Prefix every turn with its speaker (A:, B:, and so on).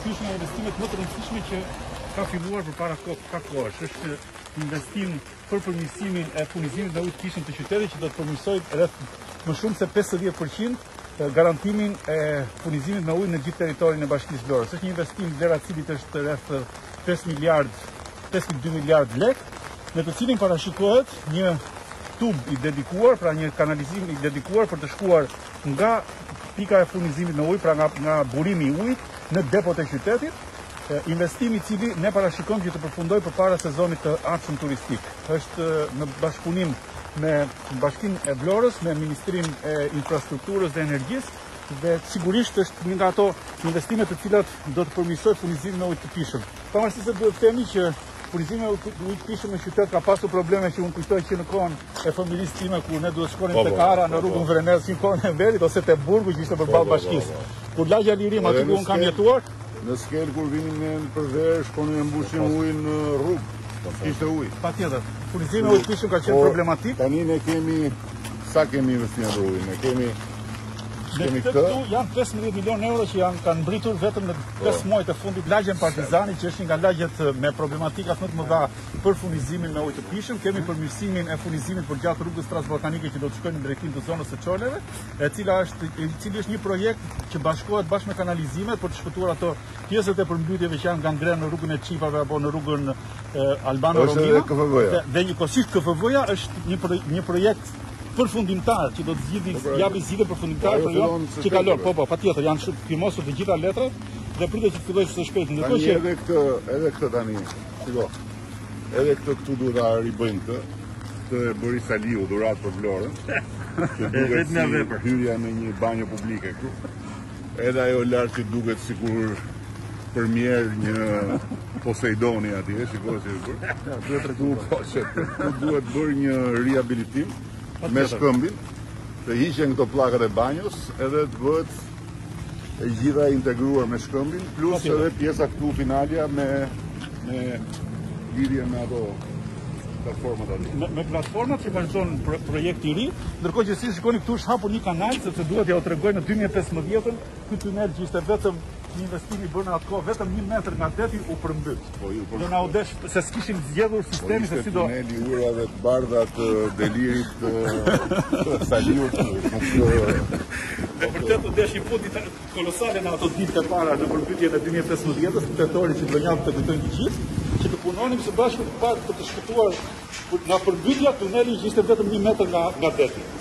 A: ky është një investimet më të rëndësishme që ka filluar përpara ka kohësh. Është investim për përmirësimin e furnizimit me ujë të pishëm të qytetit që do të përmirësojë rreth më shumë se 50% garantimin e furnizimit me ujë në gjithë territorin e Bashkisë Vlorës. Është një investim vlera e cilit është rreth 5,2 miliard lek, në të cilin parashikohet një tub i dedikuar, pra një kanalizim i dedikuar për të shkuar nga pika e furnizimit në ujë, pra nga burimi i ujit në depot e qytetit, investimi i cili ne parashikojmë që të përfundojë përpara sezonit të ardhshëm turistik. Është në bashkëpunim me Bashkinë e Vlorës, me Ministrinë e Infrastrukturës dhe Energjisë, dhe sigurisht është një nga ato investime të cilat do të përmirësojë furnizimin me ujë të pishëm. Pavarësisht se duhet të themi që furnizimi me ujë të pishëm në qytet ka pasur probleme që unë kujtoj që në kohën e familjes time kur ne duhet shkonim tek Ara në rrugën Vrenez në kohën e Verit ose te Burgu që ishte përballë Bashkisë. Kur lagja Lirim aty ku unë kam jetuar,
B: në skel kur vinim ne për verë, shkonim e mbushim ujin në rrugë. Ishte ujë.
A: Patjetër. Furnizimi me ujë të pishëm ka qenë problematik.
B: Tani ne kemi investime për ujin.
A: Në këtu janë 15 milion euro që kanë mbritur vetëm në 5 muajt e fundit lagjen Partizani, që është një nga lagjet me problematika më të mëdha për furnizimin me ujë të pishëm. Kemi përmirësimin e furnizimit për gjatë rrugës transbalkanike që do të shkojnë në drejtim të zonës së Çoleve, cili është një projekt që bashkohet bashkë me kanalizimet për të shpëtuar ato pjesët e përmbytjeve që janë ngangren në rrugën e Çipave apo në rrugën Albano Romino. Dhe njëkohësisht KFV-ja është një projekt përfundimtar që do të japi zgjidhje përfundimtare për jo që kalon. Po, patjetër janë firmosur të gjitha letrat dhe pritet që të fillojë së shpejti.
B: Ndërkohë që edhe këtë tani, shiko. Edhe këtu duhet ta ribëjnë këtë e bëri Saliu dhuratë për Vlorën. Që duket si hyrja në një banjo publike këtu. Edhe ajo lart që duket sikur përmjer një Poseidoni atje, shikoj si është bërë. Duhet bërë një rihabilitim me shkëmbin, të hiqen këto pllakat e banjos, edhe të bëhet e gjitha integruar me shkëmbin, plus edhe pjesa këtu finalja me lidhje me ato platformat aty.
A: Me platformat që vazhdon projekti i ri, ndërkohë që si shikoni këtu është hapur një kanal, sepse duhet ja u tregoj në 2015-ën, ky tunel që ishte vetëm një investim i bërë në atë kohë, vetëm 1 metër nga deti u përmbyt. Do na u desh se s'kishin zgjedhur sistemin se si do.
B: Tuneli urave të bardha të delirit të Saliut.
A: Dhe vërtet u desh një punë kolosale në ato ditë e para në përmbytjen e 2015-s, tetorit që do javë të kujtojnë të gjithë, që të punonim së bashku për të shpëtuar nga përmbytja tuneli që ishte vetëm 1 metër nga deti.